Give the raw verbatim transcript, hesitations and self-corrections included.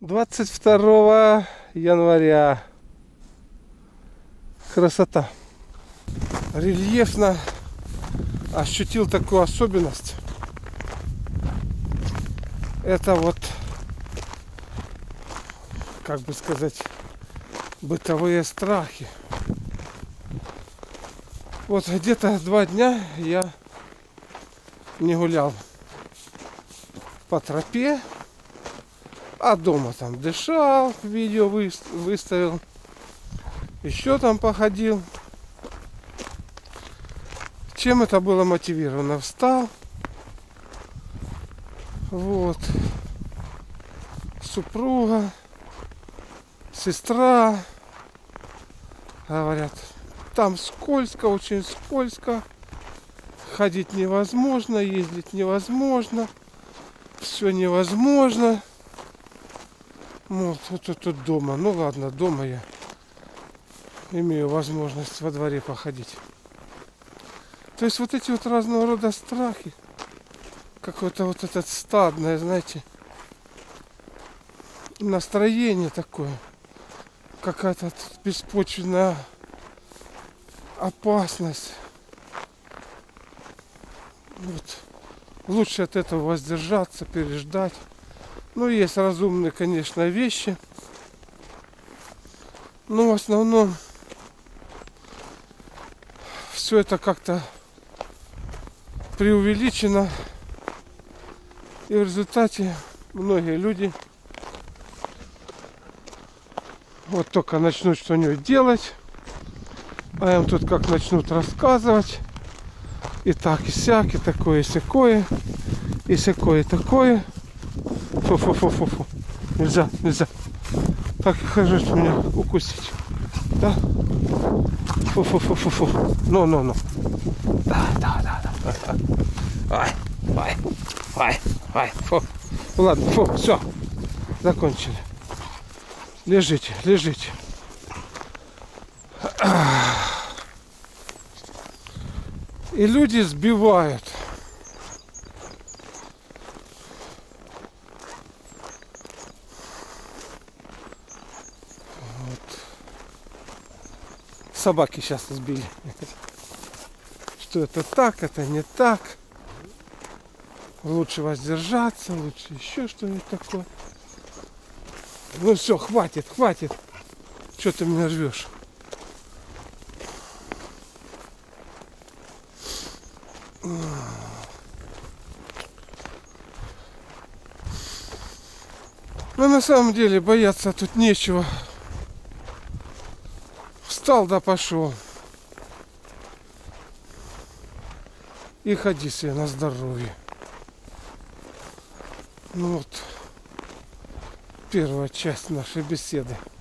двадцать второго января. Красота. Рельефно ощутил такую особенность. Это вот, как бы сказать, бытовые страхи. Вот где-то два дня я не гулял по тропе, а дома там дышал, видео выставил, еще там походил. Чем это было мотивировано? Встал, вот, супруга, сестра говорят, там скользко, очень скользко, ходить невозможно, ездить невозможно, все невозможно. Вот, вот тут, тут дома. Ну ладно, дома я имею возможность во дворе походить. То есть вот эти вот разного рода страхи, какое-то вот это стадное, знаете, настроение такое, какая-то беспочвенная опасность. Вот. Лучше от этого воздержаться, переждать. Ну, есть разумные, конечно, вещи. Но в основном все это как-то преувеличено. И в результате многие люди вот только начнут что-нибудь делать, а им тут как начнут рассказывать. И так, и сяк, и такое, и сякое, и сякое, и такое. Фу-фу-фу-фу-фу. Нельзя, нельзя. Так и хочешь меня укусить. Да? Фу-фу-фу-фу-фу. Ну-ну-ну. Да, да, да, да. Ай, ай, ай, ай. Фу. Ладно, фу, все. Закончили. Лежите, лежите. И люди сбивают. Вот. Собаки сейчас сбили. Что это так, это не так. Лучше воздержаться, лучше еще что-нибудь такое. Ну все, хватит, хватит. Что ты меня рвешь? Но на самом деле бояться тут нечего. Встал да пошел. И ходи себе на здоровье. Ну вот, первая часть нашей беседы.